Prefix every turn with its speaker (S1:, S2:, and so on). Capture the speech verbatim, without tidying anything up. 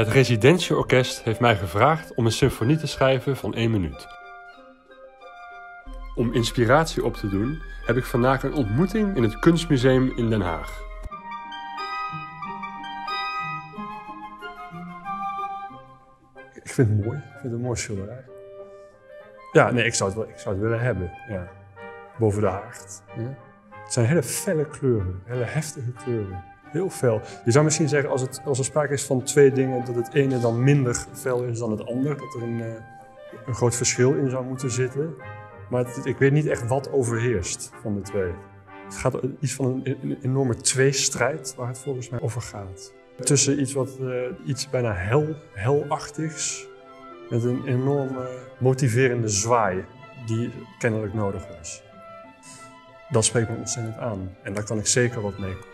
S1: Het residentieorkest heeft mij gevraagd om een symfonie te schrijven van één minuut. Om inspiratie op te doen heb ik vandaag een ontmoeting in het Kunstmuseum in Den Haag.
S2: Ik vind het mooi. Ik vind het een mooi schilderij. Ja, nee, ik zou het, wel, ik zou het willen hebben. Ja. Boven de haard. Ja. Het zijn hele felle kleuren, hele heftige kleuren. Heel fel. Je zou misschien zeggen, als, het, als er sprake is van twee dingen, dat het ene dan minder fel is dan het ander. Dat er een, uh, een groot verschil in zou moeten zitten. Maar het, ik weet niet echt wat overheerst van de twee. Het gaat iets van een, een enorme tweestrijd waar het volgens mij over gaat. Tussen iets, wat, uh, iets bijna hel, helachtigs met een enorme motiverende zwaai die kennelijk nodig was. Dat spreekt me ontzettend aan en daar kan ik zeker wat mee.